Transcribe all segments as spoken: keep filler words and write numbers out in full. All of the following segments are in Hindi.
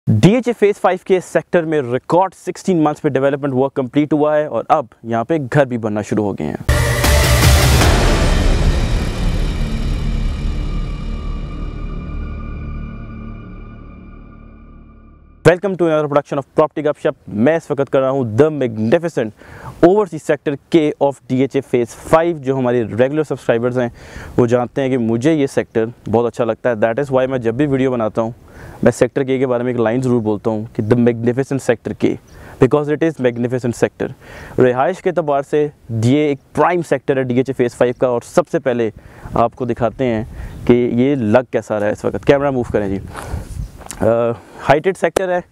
D H A phase five के सेक्टर में रिकॉर्ड सोलह मंथ्स पे डेवलपमेंट वर्क कंप्लीट हुआ है और अब यहाँ पे घर भी बनना शुरू हो गए हैं। Welcome to another production of property Gupshup. मैं इस वक्त कर रहा हूँ द मैग्निफिसेंट ओवरसीज सेक्टर के of D H A phase five. जो हमारे रेगुलर सब्सक्राइबर्स हैं वो जानते हैं कि मुझे ये सेक्टर बहुत अच्छा लगता है। दैट इज़ वाई मैं जब भी वीडियो बनाता हूँ मैं सेक्टर के के बारे में एक लाइन ज़रूर बोलता हूँ कि द मैग्निफिसेंट सेक्टर के, because it is magnificent sector. रिहाइश के अतबार से ये एक प्राइम सेक्टर है D H A phase five का। और सबसे पहले आपको दिखाते हैं कि ये लग कैसा रहा है इस वक्त। कैमरा मूव करें जी। हाइटेड सेक्टर है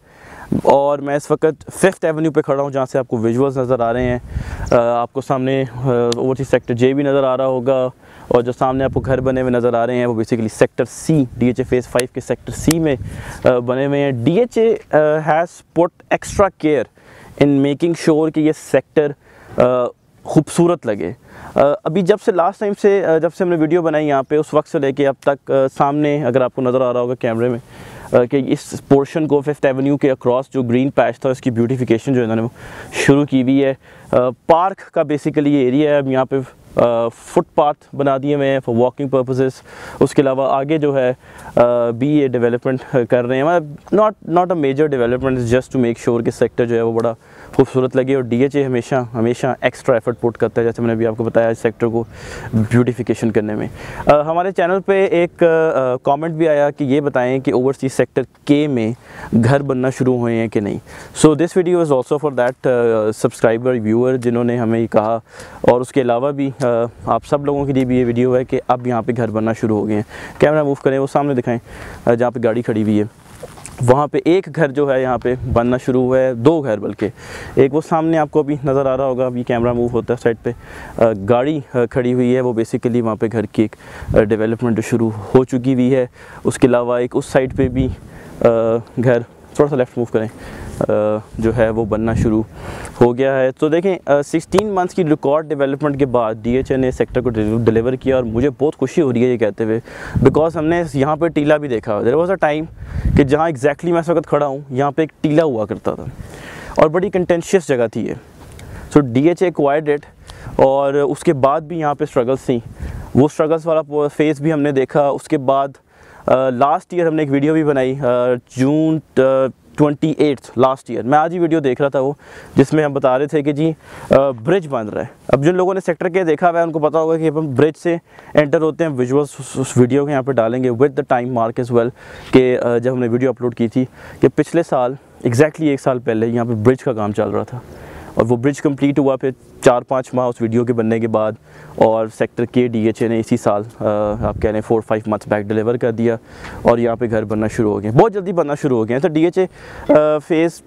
और मैं इस वक्त फिफ्थ एवेन्यू पे खड़ा हूँ जहाँ से आपको विजुअल्स नज़र आ रहे हैं। uh, आपको सामने ओवरसीज सेक्टर जे भी नज़र आ रहा होगा और जो सामने आपको घर बने हुए नज़र आ रहे हैं वो basically sector C, D H A phase five के सेक्टर सी में uh, बने हुए हैं। D H A has put extra care in making sure कि ये सेक्टर uh, खूबसूरत लगे। uh, अभी जब से लास्ट टाइम से uh, जब से हमने वीडियो बनाई यहाँ पे उस वक्त से लेके अब तक uh, सामने अगर आपको नज़र आ रहा होगा कैमरे में uh, कि इस पोर्शन को फिफ्थ एवेन्यू के अक्रॉस जो ग्रीन पैच था उसकी ब्यूटिफिकेशन जो इन्होंने शुरू की हुई है। uh, पार्क का बेसिकली ये एरिया है। अब यहाँ पे फुटपाथ uh, बना दिए हुए हैं फॉर वॉकिंग पर्पसेस। उसके अलावा आगे जो है uh, भी ये डेवलपमेंट कर रहे हैं। Not not a major development, just to make sure कि सेक्टर जो है वो बड़ा खूबसूरत लगे। और डी एच ए हमेशा हमेशा एक्स्ट्रा एफर्ट पुट करता है, जैसे मैंने अभी आपको बताया, इस सेक्टर को ब्यूटिफिकेशन करने में। uh, हमारे चैनल पे एक कमेंट uh, भी आया कि ये बताएं कि ओवरसीज सेक्टर के में घर बनना शुरू हुए हैं कि नहीं। So this video is also for that subscriber viewer जिन्होंने हमें कहा। और उसके अलावा भी uh, आप सब लोगों के लिए भी ये वीडियो है कि अब यहाँ पे घर बनना शुरू हो गए हैं। कैमरा मूव करें, वो सामने दिखाएं uh, जहाँ पे गाड़ी खड़ी हुई है वहाँ पे एक घर जो है यहाँ पे बनना शुरू हुआ है। दो घर बल्कि, एक वो सामने आपको अभी नज़र आ रहा होगा, अभी कैमरा मूव होता है साइड पे आ, गाड़ी आ, खड़ी हुई है। वो बेसिकली वहाँ पे घर की एक डेवलपमेंट शुरू हो चुकी हुई है। उसके अलावा एक उस साइड पे भी आ, घर, थोड़ा सा लेफ़्ट मूव करें, आ, जो है वो बनना शुरू हो गया है। तो देखें सिक्सटीन मंथ्स की रिकॉर्ड डेवलपमेंट के बाद डी एच ए ने सेक्टर को डिलीवर किया और मुझे बहुत खुशी हो रही है ये कहते हुए, बिकॉज हमने यहाँ पे टीला भी देखा। देयर वाज अ टाइम कि जहाँ एग्जैक्टली मैं इस वक्त खड़ा हूँ यहाँ पे एक टीला हुआ करता था और बड़ी कंटेंशियस जगह थी ये। So D H A acquired it और उसके बाद भी यहाँ पे स्ट्रगल्स थी। वो स्ट्रगल्स वाला फेज़ भी हमने देखा। उसके बाद लास्ट ईयर हमने एक वीडियो भी बनाई June twenty eighth last year. मैं आज ही वीडियो देख रहा था वो, जिसमें हम बता रहे थे कि जी ब्रिज बन रहा है। अब जिन लोगों ने सेक्टर के देखा हुआ है उनको पता होगा कि हम ब्रिज से एंटर होते हैं। विजुअल्स उस वीडियो के यहाँ पे डालेंगे with the time mark as well कि जब हमने वीडियो अपलोड की थी कि पिछले साल एग्जैक्टली एक साल पहले यहाँ पे ब्रिज का काम चल रहा था और वो ब्रिज कंप्लीट हुआ फिर चार पाँच माह उस वीडियो के बनने के बाद। और सेक्टर के डी एच ए ने इसी साल आ, आप कह रहे हैं four five months back deliver कर दिया और यहाँ पे घर बनना शुरू हो गए, बहुत जल्दी बनना शुरू हो गए। तो D H A phase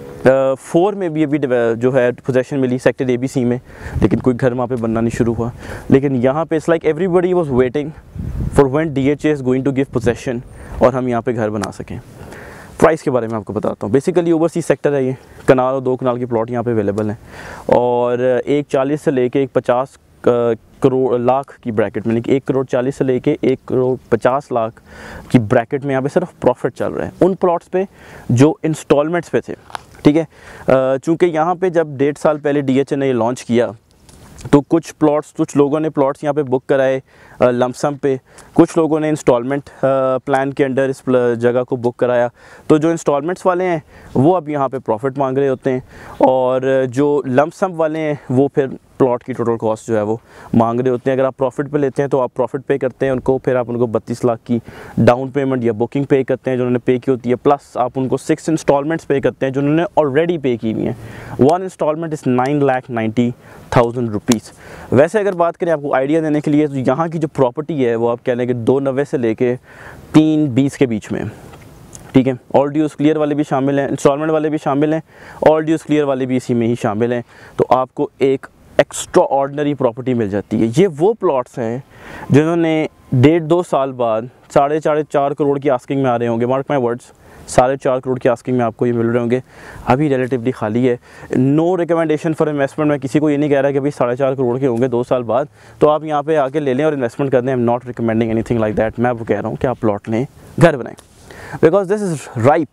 four में भी अभी जो है पोजेसन मिली सेक्टर ए बी सी में, लेकिन कोई घर वहाँ पे बनना नहीं शुरू हुआ। लेकिन यहाँ पे it's like everybody was waiting for when D H A is going to give possession और हम यहाँ पे घर बना सकें। प्राइस के बारे में आपको बताता हूँ। बेसिकली ओवरसीज सेक्टर है ये, कनाल और दो कनाल के प्लॉट यहाँ पे अवेलेबल हैं और एक चालीस से लेके एक पचास करोड़ लाख की ब्रैकेट में, एक करोड़ चालीस से लेके एक करोड़ पचास लाख की ब्रैकेट में यहाँ पे सिर्फ प्रॉफिट चल रहा है उन प्लॉट्स पे जो इंस्टॉलमेंट्स पे थे। ठीक है, चूँकि यहाँ पे जब डेढ़ साल पहले डी एच ए ने ये लॉन्च किया तो कुछ प्लॉट्स कुछ लोगों ने प्लॉट्स यहाँ पे बुक कराए लमसम पे, कुछ लोगों ने इंस्टॉलमेंट प्लान के अंडर इस जगह को बुक कराया। तो जो इंस्टॉलमेंट्स वाले हैं वो अब यहाँ पे प्रॉफिट मांग रहे होते हैं और जो लमसम वाले हैं वो फिर प्लॉट की टोटल कॉस्ट जो है वो मांग रहे होते हैं। अगर आप प्रॉफिट पे लेते हैं तो आप प्रॉफिट पे करते हैं उनको, फिर आप उनको बत्तीस लाख की डाउन पेमेंट या बुकिंग पे करते हैं जो उन्होंने पे की होती है, प्लस आप उनको सिक्स इंस्टॉलमेंट्स पे करते हैं जो उन्होंने ऑलरेडी पे की हुई हैं। One installment is nine lakh ninety thousand rupees. वैसे अगर बात करें आपको आइडिया देने के लिए तो यहाँ की जो प्रॉपर्टी है वो आप कह लें कि दो नब्बे से लेके तीन बीस के बीच में। ठीक है, ऑल ड्यूज़ क्लियर वाले भी शामिल हैं, इंस्टॉलमेंट वाले भी शामिल हैं, ऑल ड्यूज़ क्लियर वाले भी इसी में ही शामिल हैं। तो आपको एक एक्स्ट्रा ऑर्डिनरी प्रॉपर्टी मिल जाती है। ये वो प्लॉट्स हैं जिन्होंने डेढ़ दो साल बाद साढ़े साढ़े चार करोड़ की आस्किंग में आ रहे होंगे। मार्क माई वर्ड्स, साढ़े चार करोड़ की आस्किंग में आपको ये मिल रहे होंगे। अभी रिलेटिवली खाली है। No recommendation for investment. मैं किसी को ये नहीं कह रहा कि भाई साढ़े चार करोड़ के होंगे दो साल बाद तो आप यहाँ पे आके ले लें और इन्वेस्टमेंट कर दें। I am not recommending anything like that. मैं आपको कह रहा हूँ कि आप प्लॉट लें, घर बनाएं, because this is ripe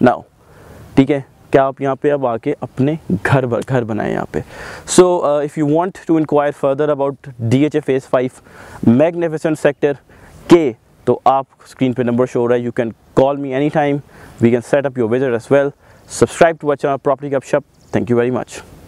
now ठीक है, क्या आप यहाँ पे अब आके अपने घर घर बनाएं यहाँ पे। So if you want to inquire further about D H A phase five magnificent sector के, तो आप स्क्रीन पे नंबर शो हो रहा है, you can call me any time, we can set up your visit as well. Subscribe to our channel property Gupshup. Thank you very much.